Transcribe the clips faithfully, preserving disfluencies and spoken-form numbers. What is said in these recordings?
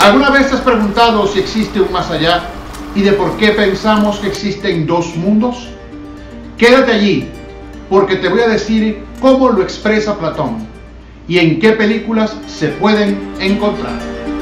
¿Alguna vez te has preguntado si existe un más allá y de por qué pensamos que existen dos mundos? Quédate allí, porque te voy a decir cómo lo expresa Platón y en qué películas se pueden encontrar.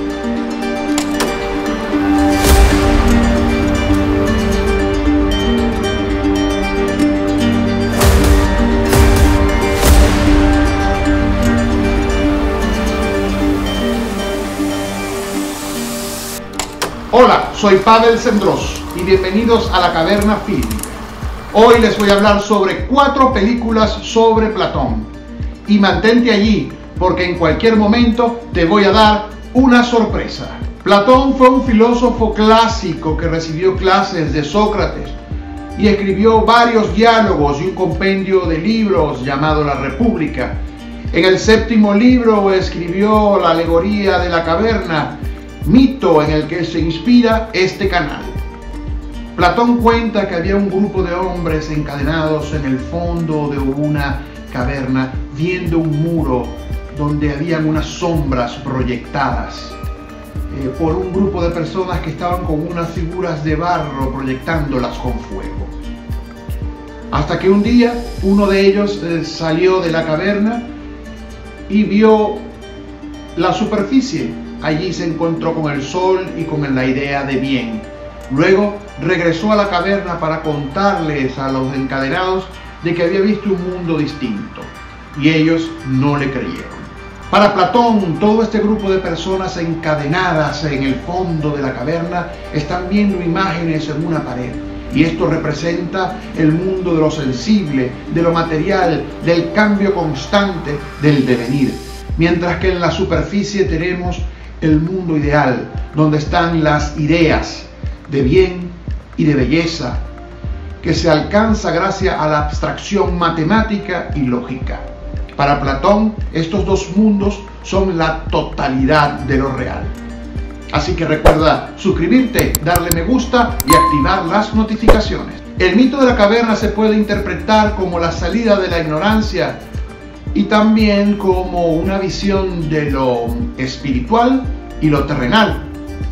Hola, soy Pavel Sendros y bienvenidos a La Caverna Fílmica. Hoy les voy a hablar sobre cuatro películas sobre Platón. Y mantente allí, porque en cualquier momento te voy a dar una sorpresa. Platón fue un filósofo clásico que recibió clases de Sócrates y escribió varios diálogos y un compendio de libros llamado La República. En el séptimo libro escribió la alegoría de la caverna, mito en el que se inspira este canal. Platón cuenta que había un grupo de hombres encadenados en el fondo de una caverna viendo un muro donde habían unas sombras proyectadas eh, por un grupo de personas que estaban con unas figuras de barro proyectándolas con fuego. Hasta que un día uno de ellos eh, salió de la caverna y vio la superficie. Allí se encontró con el sol y con la idea de bien. Luego regresó a la caverna para contarles a los encadenados de que había visto un mundo distinto, y ellos no le creyeron. Para Platón, todo este grupo de personas encadenadas en el fondo de la caverna están viendo imágenes en una pared, y esto representa el mundo de lo sensible, de lo material, del cambio constante, del devenir. Mientras que en la superficie tenemos el mundo ideal, donde están las ideas de bien y de belleza, que se alcanza gracias a la abstracción matemática y lógica. Para Platón, estos dos mundos son la totalidad de lo real. Así que recuerda suscribirte, darle me gusta y activar las notificaciones. El mito de la caverna se puede interpretar como la salida de la ignorancia y también como una visión de lo espiritual y lo terrenal.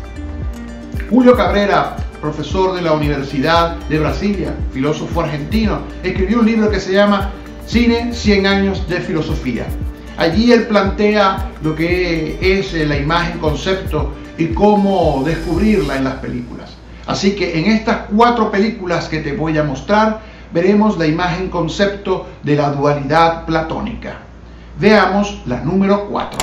Julio Cabrera, profesor de la Universidad de Brasilia, filósofo argentino, escribió un libro que se llama Cine, cien años de filosofía. Allí él plantea lo que es la imagen concepto y cómo descubrirla en las películas. Así que en estas cuatro películas que te voy a mostrar, veremos la imagen concepto de la dualidad platónica. Veamos la número cuatro.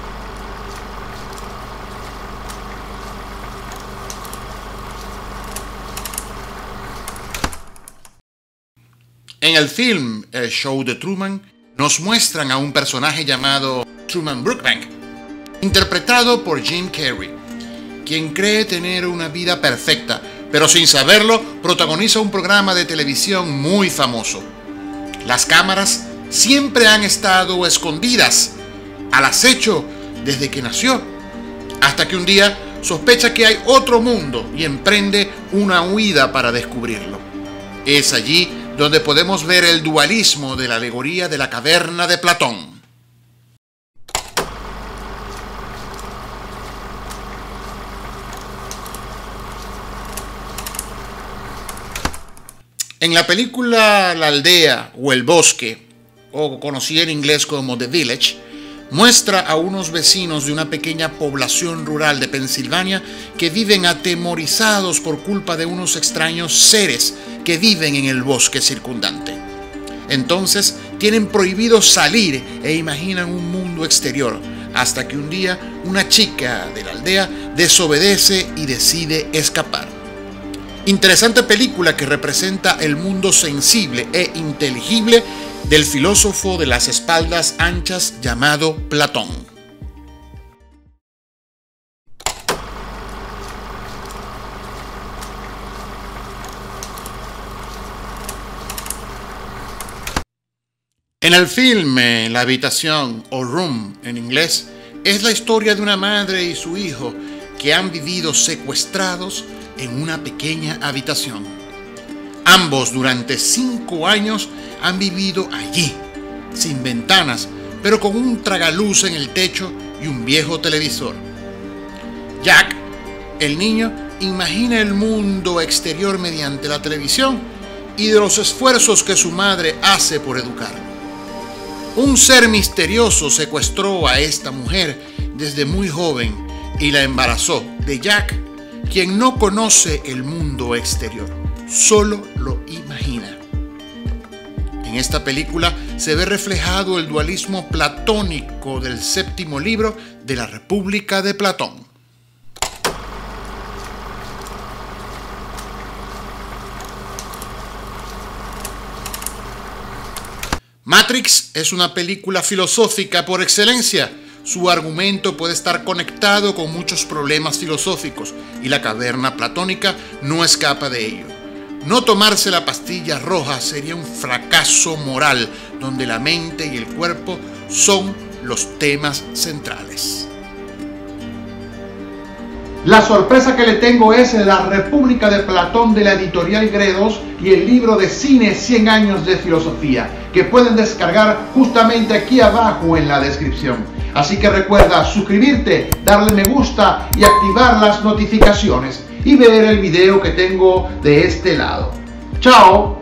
En el film El Show de Truman nos muestran a un personaje llamado Truman Burbank, interpretado por Jim Carrey, quien cree tener una vida perfecta, pero sin saberlo protagoniza un programa de televisión muy famoso. Las cámaras siempre han estado escondidas, al acecho desde que nació, hasta que un día sospecha que hay otro mundo y emprende una huida para descubrirlo. Es allí donde podemos ver el dualismo de la alegoría de la caverna de Platón. En la película La Aldea o El Bosque, o conocida en inglés como The Village, muestra a unos vecinos de una pequeña población rural de Pensilvania que viven atemorizados por culpa de unos extraños seres que viven en el bosque circundante. Entonces tienen prohibido salir e imaginan un mundo exterior, hasta que un día una chica de la aldea desobedece y decide escapar. Interesante película que representa el mundo sensible e inteligible del filósofo de las espaldas anchas llamado Platón. En el filme La Habitación o Room en inglés es la historia de una madre y su hijo que han vivido secuestrados en una pequeña habitación. Ambos durante cinco años han vivido allí, sin ventanas, pero con un tragaluz en el techo y un viejo televisor. Jack, el niño, imagina el mundo exterior mediante la televisión y de los esfuerzos que su madre hace por educarlo. Un ser misterioso secuestró a esta mujer desde muy joven y la embarazó de Jack, quien no conoce el mundo exterior, solo lo imagina. En esta película se ve reflejado el dualismo platónico del séptimo libro de la República de Platón. Matrix es una película filosófica por excelencia. Su argumento puede estar conectado con muchos problemas filosóficos y la caverna platónica no escapa de ello. No tomarse la pastilla roja sería un fracaso moral donde la mente y el cuerpo son los temas centrales. La sorpresa que le tengo es La República de Platón de la editorial Gredos y el libro de cine cien años de filosofía, que pueden descargar justamente aquí abajo en la descripción. Así que recuerda suscribirte, darle me gusta y activar las notificaciones y ver el video que tengo de este lado. ¡Chao!